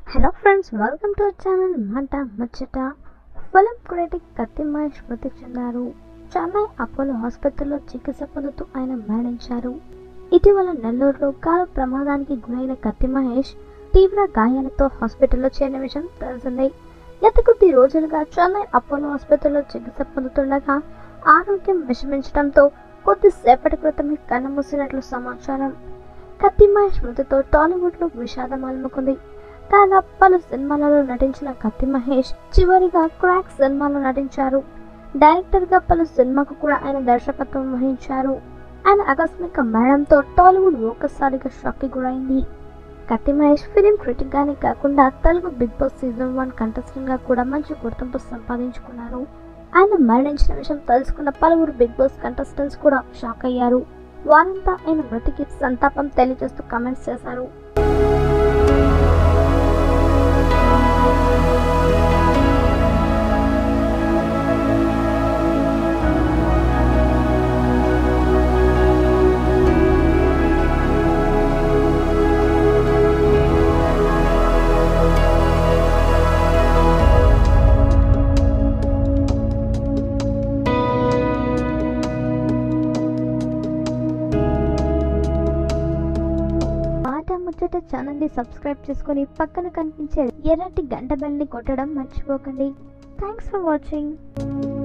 Hello friends, welcome to our channel Maata Muchata. Film critic Kathi Mahesh మృతి చెందారు. Chennai Apollo ఆసుపత్రిలో చికిత్స పొందుతూ ఆయన మరణించారు. ఇటీవల నెల్లూరులో కారు ప్రమాదానికి గురైన కత్తి మహేష్ తీవ్ర గాయాలతో హాస్పిటల్లో చేరిన విషయం తెలిసిందే. గత కొద్ది రోజులుగా చెన్నై అపోలో ఆసుపత్రిలో చికిత్స పొందుతుండగా ఆరోగ్యం విషమించడంతో కొద్దిసేపటి క్రితమే కన్నుమూసినట్లు సమాచారం. కత్తి మహేష్ మృతితో టాలీవుడ్ లో విషాదం అలుముకుంది. కాగా పలు సినిమాలలో నటించిన కత్తి మహేష్ చివరిగా క్రాక్ సినిమాలో నటించారు. డైరెక్టర్ గా పలు సినిమాకు కూడా ఆయన దర్శకత్వం వహించారు. ఆయన ఆకస్మిక మరణంతో టాలీవుడ్ ఒక్కసారిగా షాక్ కి గురైంది. కత్తి మహేష్ ఫిలిం క్రిటిక్ గానే కాకుండా Telugu Bigg Boss season 1 contestant గా కూడా మంచి గుర్తింపు సంపాదించుకున్నారు. ఆయన మరణించిన విషయం తెలుసుకున్న పలువురు బిగ్ బాస్ కంటెస్టెంట్స్ కూడా షాక్ అయ్యారు. వారంతా ఆయన మృతికి సంతాపం తెలియజేస్తూ కామెంట్స్ చేశారు. ముచ్చట ఛానల్ ని సబ్స్క్రైబ్ చేసుకొని పక్కన కనిపించే ఎర్రటి గంట బెల్ ని కొట్టడం మర్చిపోకండి. Thanks for watching.